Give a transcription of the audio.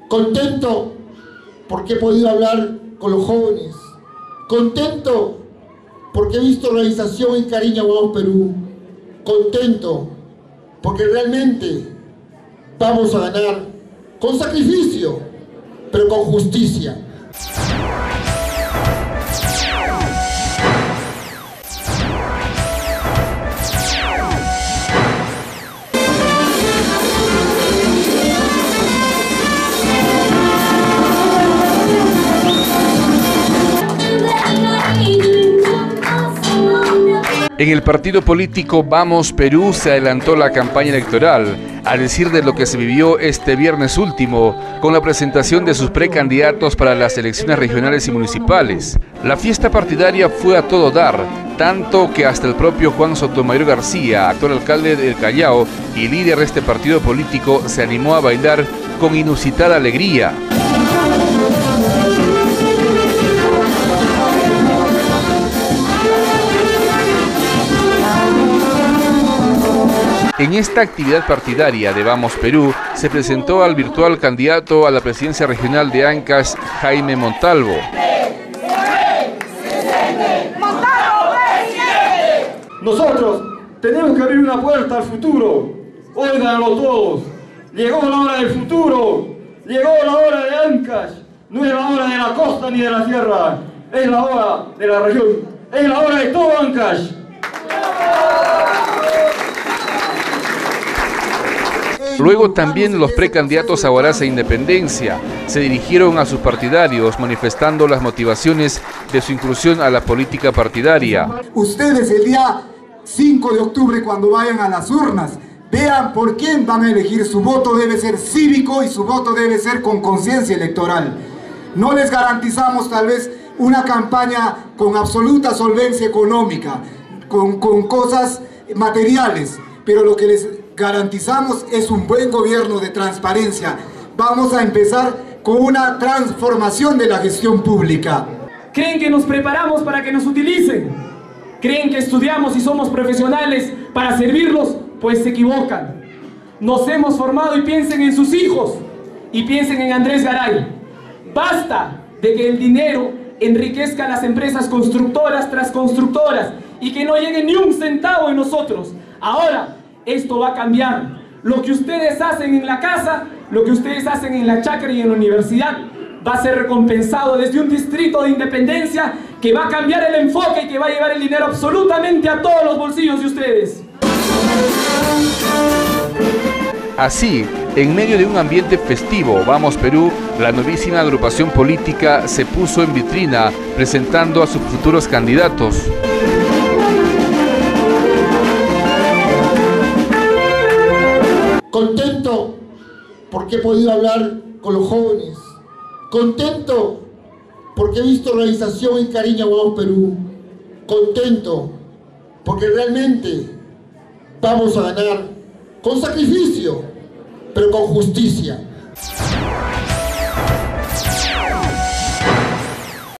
Contento porque he podido hablar con los jóvenes. Contento porque he visto organización y cariño a Vamos Perú. Contento porque realmente vamos a ganar con sacrificio, pero con justicia. En el partido político Vamos Perú se adelantó la campaña electoral, a decir de lo que se vivió este viernes último, con la presentación de sus precandidatos para las elecciones regionales y municipales. La fiesta partidaria fue a todo dar, tanto que hasta el propio Juan Sotomayor García, actual alcalde del Callao y líder de este partido político, se animó a bailar con inusitada alegría. En esta actividad partidaria de Vamos Perú se presentó al virtual candidato a la presidencia regional de Ancash, Jaime Montalvo. Nosotros tenemos que abrir una puerta al futuro. Óiganlo todos. Llegó la hora del futuro. Llegó la hora de Ancash. No es la hora de la costa ni de la sierra. Es la hora de la región. Es la hora de todo Ancash. Luego también los precandidatos a Huaraz e Independencia se dirigieron a sus partidarios manifestando las motivaciones de su inclusión a la política partidaria. Ustedes el día 5 de octubre cuando vayan a las urnas, vean por quién van a elegir. Su voto debe ser cívico y su voto debe ser con conciencia electoral. No les garantizamos tal vez una campaña con absoluta solvencia económica, con cosas materiales, pero lo que les garantizamos es un buen gobierno de transparencia. Vamos a empezar con una transformación de la gestión pública. ¿Creen que nos preparamos para que nos utilicen? ¿Creen que estudiamos y somos profesionales para servirlos? Pues se equivocan. Nos hemos formado y piensen en sus hijos y piensen en Andrés Garay. Basta de que el dinero enriquezca a las empresas constructoras tras constructoras y que no llegue ni un centavo en nosotros. Ahora esto va a cambiar. Lo que ustedes hacen en la casa, lo que ustedes hacen en la chacra y en la universidad, va a ser recompensado desde un distrito de Independencia que va a cambiar el enfoque y que va a llevar el dinero absolutamente a todos los bolsillos de ustedes. Así, en medio de un ambiente festivo, Vamos Perú, la novísima agrupación política se puso en vitrina presentando a sus futuros candidatos. Contento porque he podido hablar con los jóvenes. Contento porque he visto organización y cariño a Vamos Perú. Contento porque realmente vamos a ganar con sacrificio, pero con justicia.